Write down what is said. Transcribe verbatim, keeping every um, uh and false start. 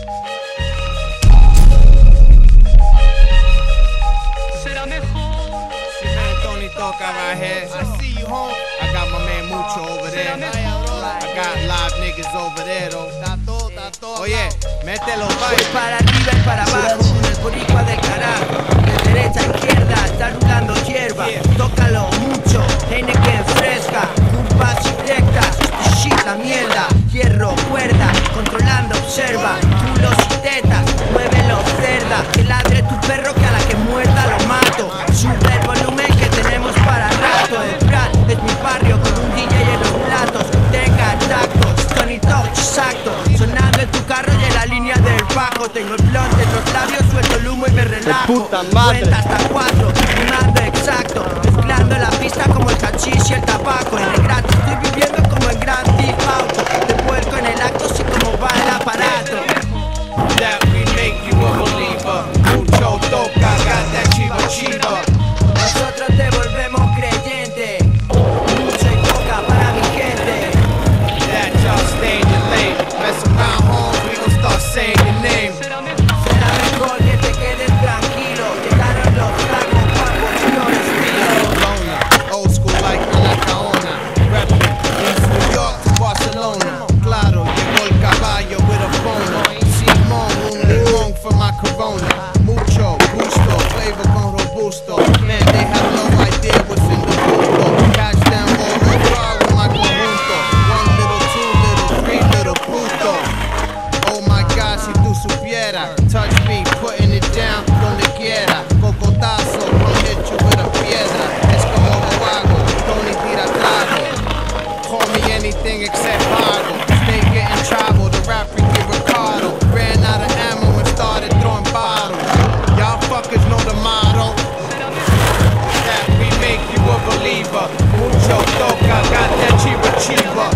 Será mejor. Tony Toca right here. I see you home. I got my man Mucho over there. I got live niggas over there though. Oye, mételo, Voy para arriba y para abajo, con el boricua del carajo. De derecha a izquierda, está rulando hierba. Tócalo mucho, Heineken fresca. Curvas y rectas, shita mierda. Hierro, cuerda, controlando, observa. Culos y tetas, muévelo, cerda. Que ladre tu perro que a la que muerda lo mato. Sube el volumen que tenemos para rato. El Prat es mi barrio con un D J en los platos. Tenga tactos, Tony Touch, exacto. Sonando en tu carro y en la línea del bajo. Tengo el blonde en los labios, suelto el humo y me relajo. Cuenta hasta cuatro, rimando exacto. Mezclando la pista como el cachis y el tabaco. En el grato estoy viviendo como en Grand Theft Auto. Te vuelco en el acto así como va el aparato. that we make you a believer. Mucho Toca, got that chiva chiva. Nosotros te volvemos creyente. Mucho y toca para mi gente. That y'all stay in your lane. Mess around home, we gon' start saying your name. Será mejor. Será mejor que te quedes tranquilo. Llegaron los tacos, papo, no respiro. Barcelona, old school like La Caona. Reppin' East New York to Barcelona. Claro, llegó el caballo with a bono. Simón, un limón for my corona. Mucho gusto, flavor con robusto. Man, they have no idea what's in the punto. Catch them all over with my conjunto. One little, two little, three little puto. Oh my God, si tú supieras. Touch me, putting it down donde quiera. Cocotazo, con hecho with a piedra. Es como lo hago, Tony tira trago. Call me anything except Vago. Stay getting travel, the rap Ricky Ricardo. Ran out of ammo and started throwing bottles. Y'all fuckers know the motto. That we make you a believer. Mucho Toca, got that chiva chiva.